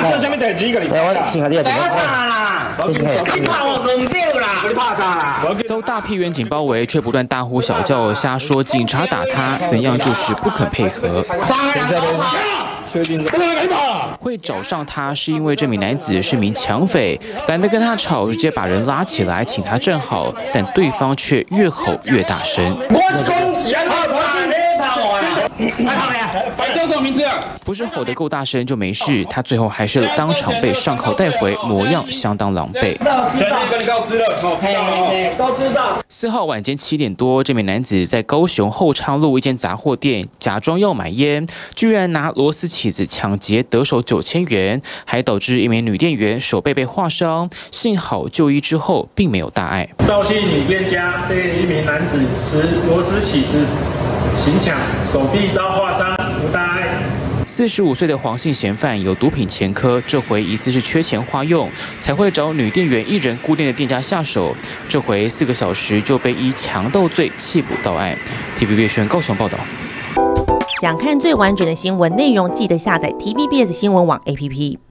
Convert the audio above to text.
做什么代志？ 我请下你啊！ 你怕我弄掉啦？你怕啥啦？ 遭大批员警包围，却不断大呼小叫，瞎说警察打他，怎样就是不肯配合。会找上他是因为这名男子是名抢匪，懒得跟他吵，直接把人拉起来请他站好，但对方却越吼越大声。叫什么名字啊？不是吼得够大声就没事，他最后还是当场被上铐带回，模样相当狼狈。 全力跟你告知了，都知道。 4号晚间7点多，这名男子在高雄后昌路一间杂货店假装要买烟，居然拿螺丝起子抢劫，得手9000元，还导致一名女店员手背被划伤，幸好就医之后并没有大碍。 肇事女店家被一名男子持螺丝起子行抢，手臂遭划伤，无大碍。 45岁的黄姓嫌犯有毒品前科，这回疑似是缺钱花用，才会找女店员一人固定的店家下手。这回4个小时就被依强盗罪缉捕到案。TVBS 高雄报道。 想看最完整的新闻内容，记得下载 TVBS 新闻网 APP。